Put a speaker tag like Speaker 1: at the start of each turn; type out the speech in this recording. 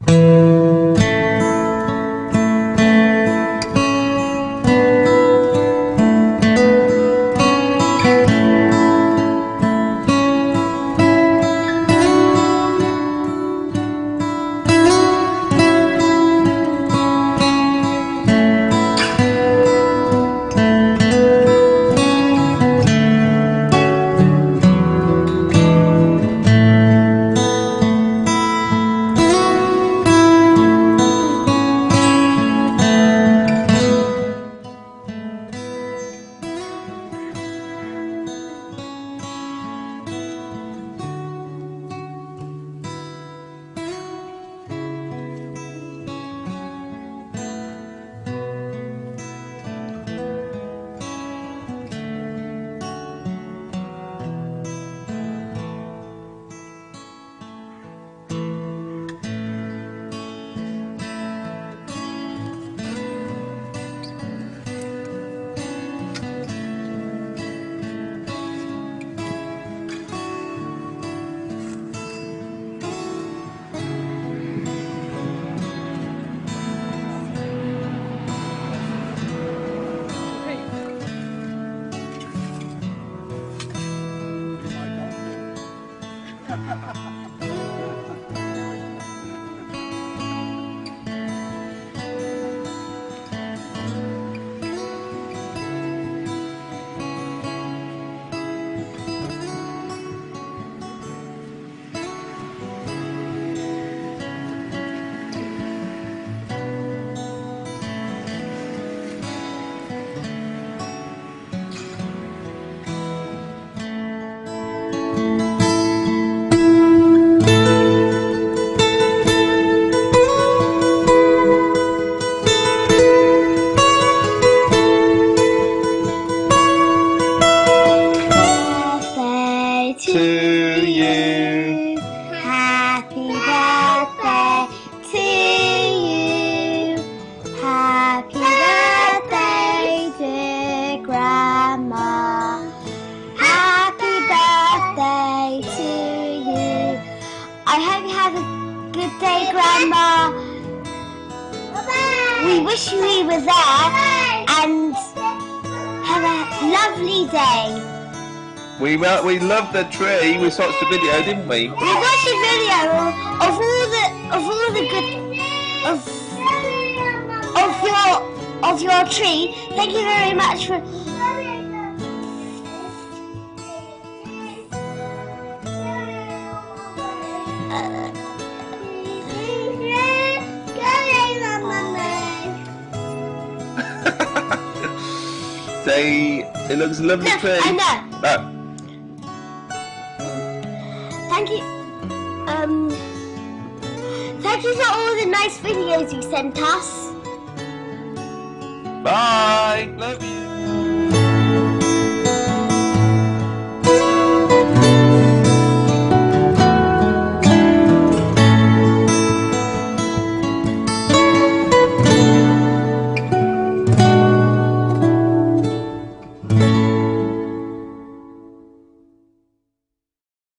Speaker 1: To you.
Speaker 2: Happy birthday to you. Happy birthday, dear Grandma. Happy birthday to you. I hope you have a good day, Grandma. We wish we were there and have a lovely day.
Speaker 1: We loved the tree. We watched the video, didn't we?
Speaker 2: We watched a video of your tree. Thank you very much for.
Speaker 1: Say, it looks a lovely tree.
Speaker 2: I know. Thank you. Thank you for all the nice videos you sent us.
Speaker 1: Bye. Love you.